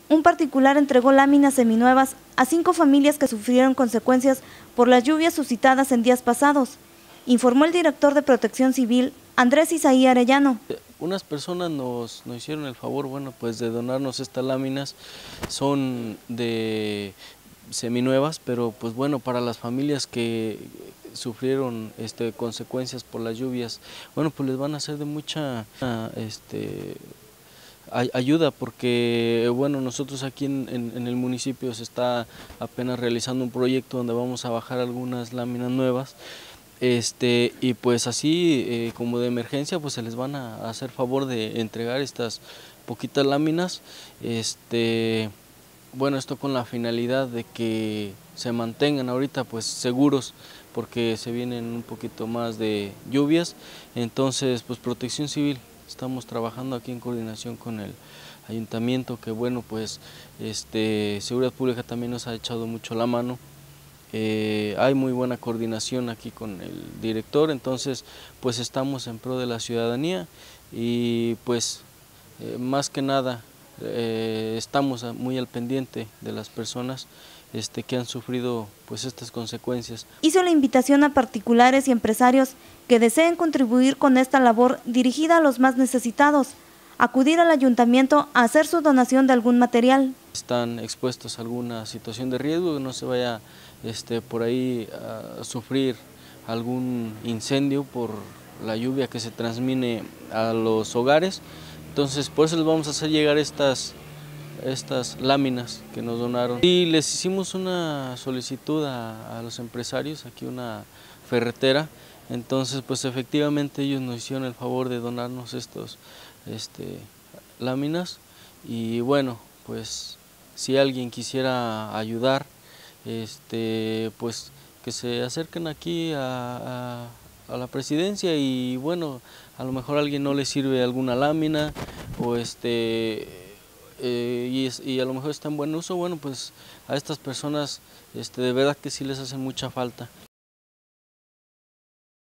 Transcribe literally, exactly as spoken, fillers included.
un particular entregó láminas seminuevas a cinco familias que sufrieron consecuencias por las lluvias suscitadas en días pasados, informó el director de Protección Civil, Andrés Isaí Arellano. Unas personas nos, nos hicieron el favor, bueno, pues de donarnos estas láminas, son de seminuevas, pero pues bueno, para las familias que sufrieron este, consecuencias por las lluvias, bueno, pues les van a ser de mucha este, ayuda, porque bueno, nosotros aquí en, en, en el municipio se está apenas realizando un proyecto donde vamos a bajar algunas láminas nuevas. Este, y pues así eh, como de emergencia pues se les van a hacer favor de entregar estas poquitas láminas, este, bueno, esto con la finalidad de que se mantengan ahorita pues seguros, porque se vienen un poquito más de lluvias. Entonces pues Protección Civil estamos trabajando aquí en coordinación con el ayuntamiento, que bueno, pues este, Seguridad Pública también nos ha echado mucho la mano. Eh, hay muy buena coordinación aquí con el director, entonces pues estamos en pro de la ciudadanía y pues eh, más que nada eh, estamos muy al pendiente de las personas este, que han sufrido pues estas consecuencias. Hizo la invitación a particulares y empresarios que deseen contribuir con esta labor dirigida a los más necesitados, acudir al ayuntamiento a hacer su donación de algún material. Están expuestos a alguna situación de riesgo, que no se vaya este, por ahí a sufrir algún incendio por la lluvia que se transmite a los hogares. Entonces por eso les vamos a hacer llegar estas, estas láminas que nos donaron. Y les hicimos una solicitud a, a los empresarios, aquí una ferretera, entonces pues efectivamente ellos nos hicieron el favor de donarnos estos este, láminas y bueno, pues si alguien quisiera ayudar, este, pues que se acerquen aquí a, a, a la presidencia y bueno, a lo mejor a alguien no le sirve alguna lámina o este, eh, y, es, y a lo mejor está en buen uso, bueno, pues a estas personas este, de verdad que sí les hace mucha falta.